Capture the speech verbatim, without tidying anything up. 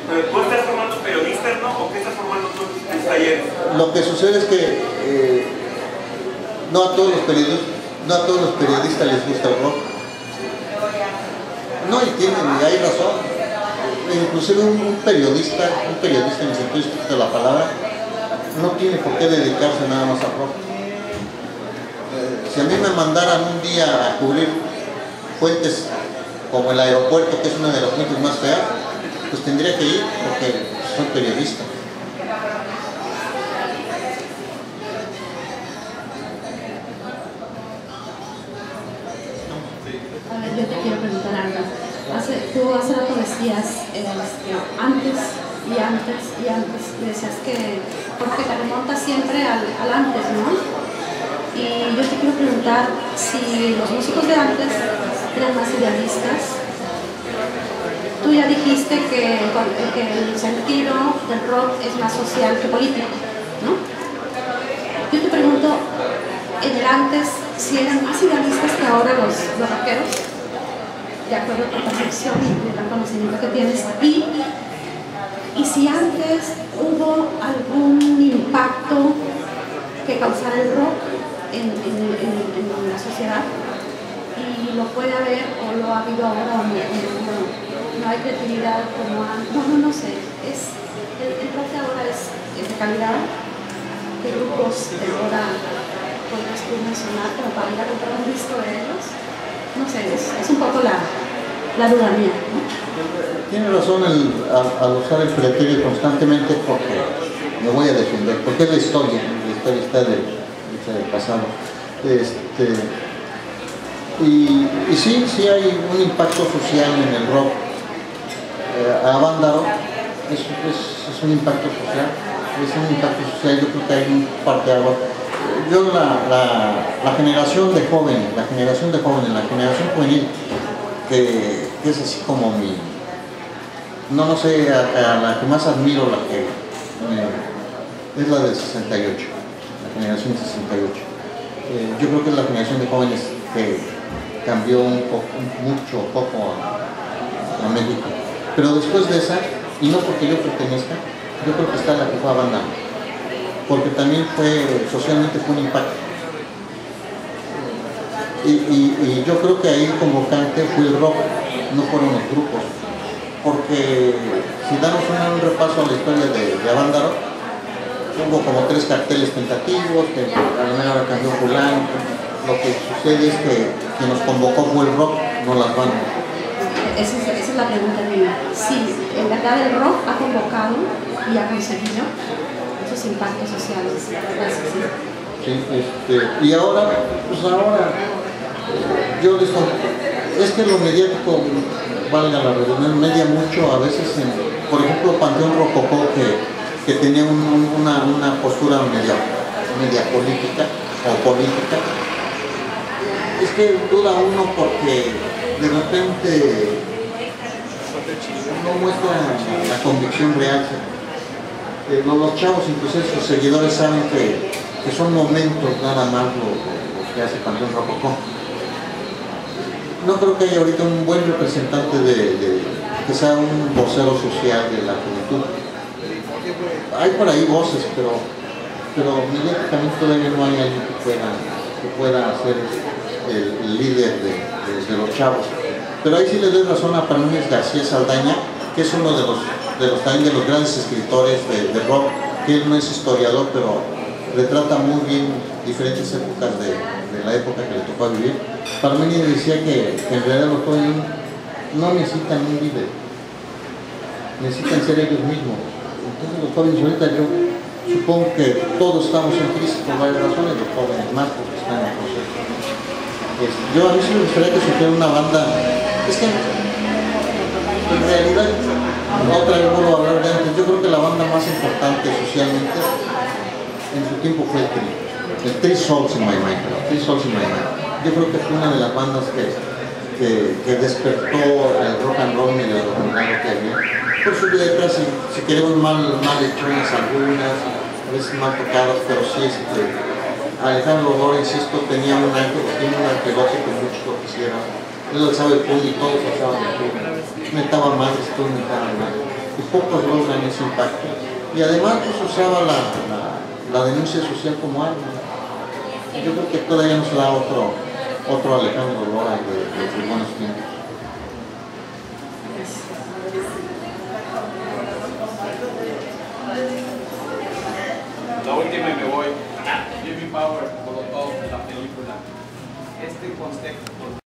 ¿Pero tú estás formando periodistas, no? ¿O qué estás formando tú en talleres? Lo que sucede es que eh, no a todos los periodistas, no a todos los periodistas les gusta el rock. No, y tienen, y hay razón. Inclusive un, un periodista, un periodista en el sentido estricto de la palabra, no tiene por qué dedicarse nada más al rock. Eh, si a mí me mandaran un día a cubrir fuentes como el aeropuerto, que es una de las fuentes más feas, pues tendría que ir porque soy periodista. A ver, yo te quiero preguntar algo. Hace, tú hace rato decías eh, antes y antes y antes, decías que porque te remontas siempre al, al antes, ¿no? Y yo te quiero preguntar si los músicos de antes eran más idealistas. Tú ya dijiste que, que el sentido del rock es más social que político, ¿no? Yo te pregunto, en el antes, si eran más idealistas que ahora los, los rockeros, de acuerdo a tu percepción y el conocimiento que tienes, y, y si antes hubo algún impacto que causara el rock en, en, en, en la sociedad, y lo puede haber o lo ha habido ahora o no, no, no hay creatividad como antes, no, no, no sé, es, el, el rock de ahora es, es de calidad. ¿Qué grupos de ahora podrías tú mencionar como para ir a comprar un disco de ellos? No sé, es, es un poco la, la duda mía, ¿no? Tiene razón el, al, al usar el criterio constantemente, porque me voy a defender, porque es la historia, la historia está del, está del pasado. Este, y, y sí, sí hay un impacto social en el rock. Eh, a Vándaro es, es, es un impacto social, es un impacto social, yo creo que hay un parteaguas. Yo la, la, la generación de jóvenes, la generación de jóvenes, la generación juvenil, que, que es así como mi, no, no sé, a, a la que más admiro, la que eh, es la del sesenta y ocho, la generación sesenta y ocho. Eh, yo creo que es la generación de jóvenes que cambió un poco, mucho, poco a, a México. Pero después de esa, y no porque yo pertenezca, yo creo que está la que fue a Vándaro, porque también fue, socialmente fue un impacto. Y, y, y yo creo que ahí el convocante fue el rock, no fueron los grupos. Porque si damos un, un repaso a la historia de, de Vándaro, hubo como tres carteles tentativos, que a la mera hora cambió fulano. Lo que sucede es que quien nos convocó fue el rock, no las bandas. Esa es, esa es la pregunta mía. Si en verdad el rock ha convocado y ha conseguido esos impactos sociales. Gracias. Sí, este, y ahora, pues ahora, yo les es que lo mediático, valga la redundancia, media mucho a veces, en, por ejemplo, Panteón Rococó, que, que tenía un, una, una postura media, media política o política. Es que duda uno porque de repente no muestra la convicción real. Eh, los chavos, inclusive sus seguidores, saben que, que son momentos nada más lo, lo que hace Panteón Rococó. No creo que haya ahorita un buen representante de, de que sea un vocero social de la juventud. Hay por ahí voces, pero, pero mediáticamente todavía no hay alguien que pueda, que pueda ser el, el líder de, de, de los chavos. Pero ahí sí le doy razón a Parmenides García Saldaña, que es uno de los, de los, también de los grandes escritores de, de rock, que él no es historiador, pero retrata muy bien diferentes épocas de, de la época que le tocó vivir. Parmenides decía que, que en realidad los jóvenes no necesitan un líder, necesitan ser ellos mismos. Entonces los jóvenes ahorita, yo supongo que todos estamos en crisis por varias razones, los jóvenes más porque están en el proceso. Es, yo a mí sí me gustaría que surgiera una banda, es que en realidad, otra vez vuelvo a hablar de antes, yo creo que la banda más importante socialmente en su tiempo fue el Tri, el Three Souls in My Mind, Three Souls in My Mind. Yo creo que fue una de las bandas que, que, que despertó el rock and roll medio dominado que había. Por sus letras, si, si queremos mal, mal hechonas algunas, a veces mal tocadas, pero sí, este, Alejandro Lora, insisto, tenía un ángel, tiene un angelote que muchos lo quisieran. Él alzaba el puño y todos alzaban el puño. Metaba más, después metaba más. y pocos logran ese impacto. Y además pues usaba la, la, la denuncia social como arma. Yo creo que todavía nos da otro, otro Alejandro Lora de, de sus buenos tiempos. La última y me voy. Jimmy Power, Molotov, la película. Este concepto